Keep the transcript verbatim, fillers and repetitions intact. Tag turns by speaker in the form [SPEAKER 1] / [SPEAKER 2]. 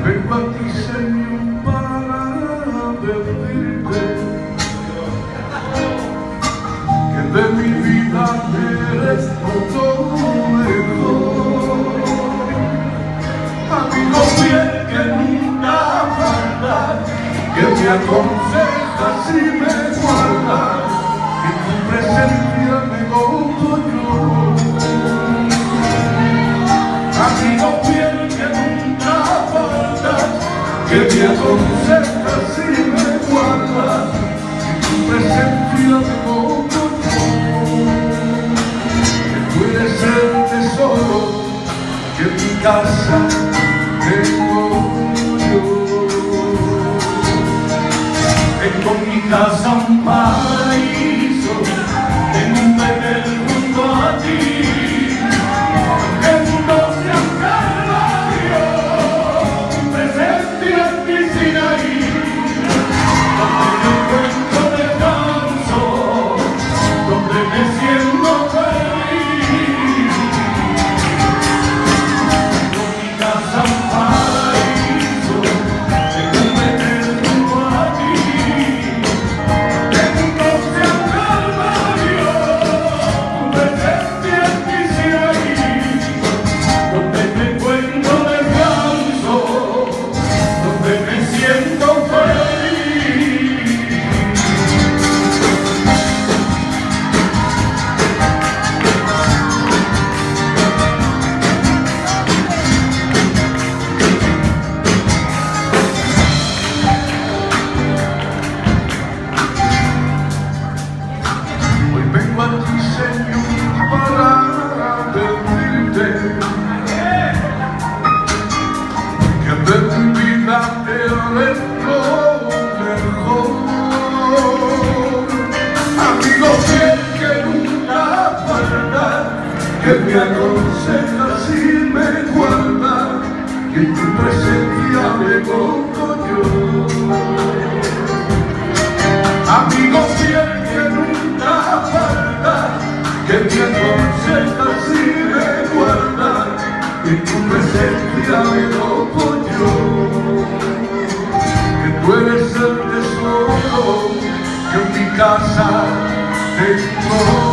[SPEAKER 1] Vengo a ti, Señor, para pedirte que de mi vida eres todo mejor. Amigo fiel que nunca falta, que me aconsejas y me guardas, que en tu presencia me gozo yo. Amigo fiel que nunca falta, que me aconsejas y me guardas, en tu presencia me gozo yo. Que tú eres el tesoro que en mi casa tengo yo. Tengo en mi casa un paraíso, tengo un bebé junto a ti. Que me aconsejas y me guardas, que en tu presencia me gozo yo. Amigo fiel que nunca falta, que me aconsejas y me guardas, que en tu presencia me gozo yo. Que tú eres el tesoro que en mi casa tengo.